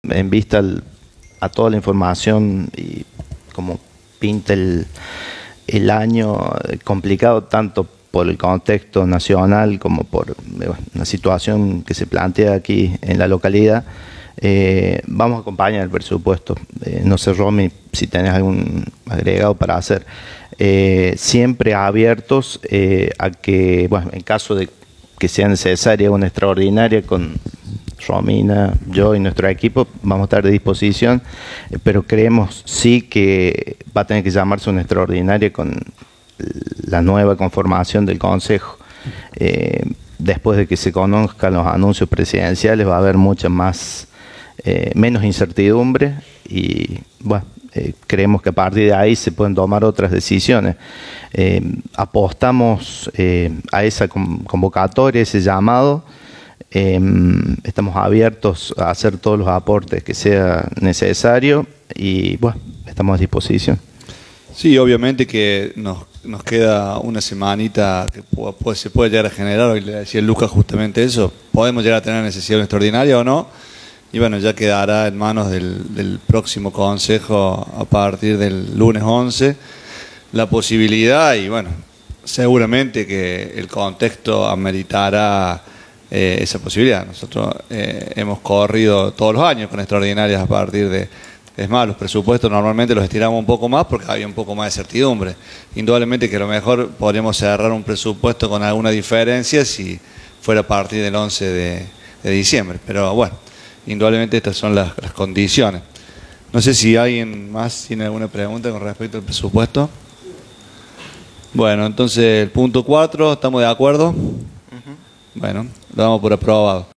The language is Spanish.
en vista a toda la información y como pinta el año complicado tanto por el contexto nacional como por una situación que se plantea aquí en la localidad, vamos a acompañar el presupuesto. No sé, Romy, si tenés algún agregado para hacer. Siempre abiertos a que, bueno, en caso de que sea necesaria una extraordinaria con Romina, yo y nuestro equipo, vamos a estar de disposición, pero creemos sí que va a tener que llamarse una extraordinaria con la nueva conformación del Consejo. Después de que se conozcan los anuncios presidenciales va a haber mucha más, menos incertidumbre y bueno, creemos que a partir de ahí se pueden tomar otras decisiones. Apostamos a esa convocatoria, ese llamado. Estamos abiertos a hacer todos los aportes que sea necesario y bueno, estamos a disposición. Sí, obviamente que nos queda una semanita que se puede llegar a generar. Hoy le decía Lucas justamente eso, podemos llegar a tener necesidad de una extraordinaria o no, y bueno, ya quedará en manos del próximo consejo a partir del lunes 11 la posibilidad, y bueno, seguramente que el contexto ameritará esa posibilidad. Nosotros hemos corrido todos los años con extraordinarias a partir de... Es más, los presupuestos normalmente los estiramos un poco más porque había un poco más de certidumbre. Indudablemente que a lo mejor podríamos cerrar un presupuesto con alguna diferencia si fuera a partir del 11 de diciembre. Pero bueno, indudablemente estas son las condiciones. No sé si alguien más tiene alguna pregunta con respecto al presupuesto. Bueno, entonces el punto 4, ¿estamos de acuerdo? Bueno, lo damos por aprobado.